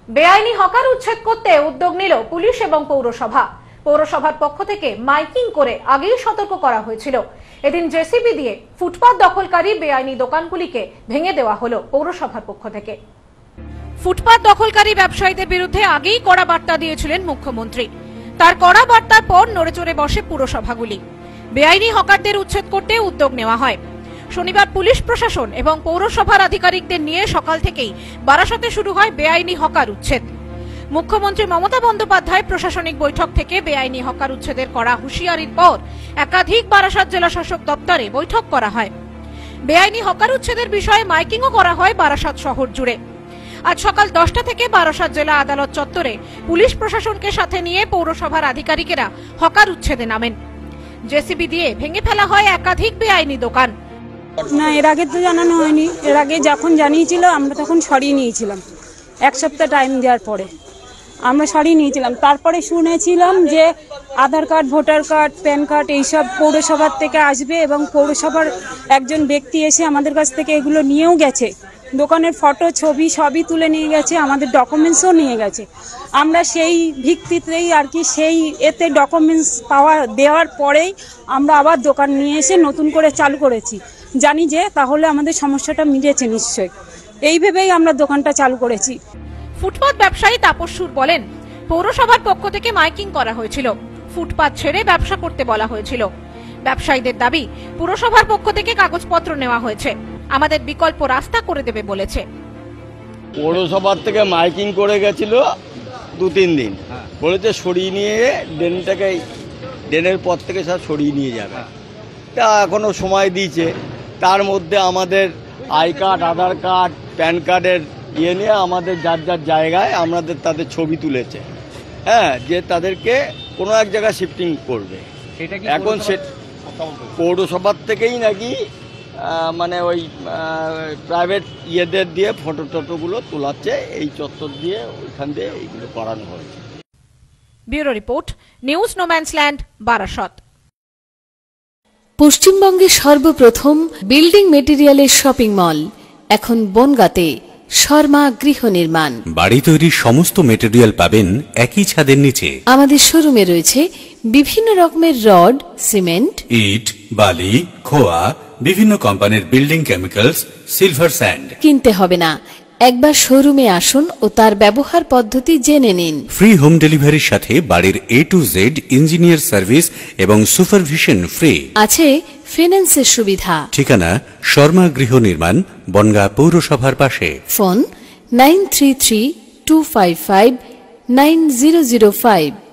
বেআইনি হকার উচ্ছেদ করতে উদ্যোগ নিল পুলিশ এবং পৌরসভা। পৌরসভার পক্ষ থেকে মাইকিং করে আগেই সতর্ক করা হয়েছিল। এদিন জেসিবি দিয়ে ফুটপাত দখলকারী বেআইনি দোকানগুলিকে ভেঙে দেওয়া হলো পৌরসভার পক্ষ থেকে। ফুটপাত দখলকারী ব্যবসায়ীদের বিরুদ্ধে আগেই কড়া বার্তা দিয়েছিলেন মুখ্যমন্ত্রী। তার কড়া বার্তার পর নড়েচড়ে বসে পুরসভাগুলি। বেআইনি হকারদের উচ্ছেদ করতে উদ্যোগ নেওয়া হয়। শনিবার পুলিশ প্রশাসন এবং পৌরসভার আধিকারিকদের নিয়ে সকাল থেকেই বারাসাতে শুরু হয় বেআইনি হকার উচ্ছেদ। মুখ্যমন্ত্রী মমতা বন্দ্যোপাধ্যায় প্রশাসনিক বৈঠক থেকে বেআইনি হকার উচ্ছেদের করা হুঁশিয়ারির পর একাধিক বারাসাত জেলা শাসক দপ্তরে বৈঠক করা হয়। বেআইনি হকার উচ্ছেদের বিষয়ে মাইকিংও করা হয় বারাসাত শহর জুড়ে। আজ সকাল 10টা থেকে বারাসাত জেলা আদালত চত্বরে পুলিশ প্রশাসনকে সাথে নিয়ে পৌরসভার আধিকারিকেরা হকার উচ্ছেদে নামেন। জেসিবি দিয়ে ভেঙে ফেলা হয় একাধিক বেআইনি দোকান। না, এর আগে তো জানানো হয়নি। এর আগে যখন জানিয়েছিল আমরা তখন সরিয়ে নিয়েছিলাম। এক সপ্তাহ টাইম দেওয়ার পরে আমরা সরিয়ে নিয়েছিলাম। তারপরে শুনেছিলাম যে Aadhaar card, voter card, PAN card এইসব পৌরসভার থেকে আসবে এবং পৌরসভার একজন ব্যক্তি এসে আমাদের কাছ থেকে এগুলো নিয়েও গেছে। দোকানের ফটো, ছবি সবই তুলে নিয়ে গেছে, আমাদের ডকুমেন্টসও নিয়ে গেছে। আমরা সেই ভিত্তিতেই আর কি সেই এতে ডকুমেন্টস দেওয়ার পরেই আমরা আবার দোকান নিয়ে এসে নতুন করে চালু করেছি। জানি যে তাহলে আমাদের সমস্যাটা মিটেছে নিশ্চয়ই, এই ভেবেই আমরা দোকানটা চালু করেছি। ফুটপাত ব্যবসায়ী তাপস সুর বলেন, পৌরসভার পক্ষ থেকে মাইকিং করা হয়েছিল, ফুটপাত ছেড়ে ব্যবসা করতে বলা হয়েছিল। ব্যবসায়ীদের দাবি পুরসভার পক্ষ থেকে কাগজপত্র নেওয়া হয়েছে, আমাদের বিকল্প রাস্তা করে দেবে বলেছে। পৌরসভার থেকে মাইকিং করে গেছিল 2-3 দিন, বলেছে সরিয়ে নিয়ে ড্রেনের পর থেকে সব সরিয়ে নিয়ে যাবে। তা এখনো সময় দিয়েছে, তার মধ্যে আমাদের I card, Aadhaar card, PAN কার্ডের নিয়ে আমাদের যার যার জায়গায় আমাদের তাদের ছবি তুলেছে, যে তাদেরকে কোনো এক জায়গায় শিফটিং করবে। এখন সে পৌরসভার থেকেই নাকি মানে ওই প্রাইভেট ইয়েদের দিয়ে ফটো টটোগুলো তোলাচ্ছে, এই চত্বর দিয়ে ওইখান দিয়ে এইগুলো করানো হয়েছে। Bureau report, news no man's land, Barasat. পশ্চিমবঙ্গের সর্বপ্রথম বিল্ডিং মেটেরিয়ালের শপিং মল এখন বনগাঁতে। শর্মা গৃহ নির্মাণ, বাড়ি তৈরির সমস্ত মেটেরিয়াল পাবেন একই ছাদের নিচে। আমাদের শোরুমে রয়েছে বিভিন্ন রকমের রড, সিমেন্ট, ইট, বালি, খোয়া, বিভিন্ন কোম্পানির বিল্ডিং কেমিক্যালস, সিলভার স্যান্ড। কিনতে হবে না, একবার শোরুমে আসুন ও তার ব্যবহার পদ্ধতি জেনে নিন। ফ্রি হোম ডেলিভারির সাথে বাড়ির A to Z engineer service এবং সুপারভিশন ফ্রি। আছে ফাইন্যান্সের সুবিধা। ঠিকানা শর্মা গৃহ নির্মাণ, বনগাঁ পৌরসভার পাশে। ফোন 9332559005।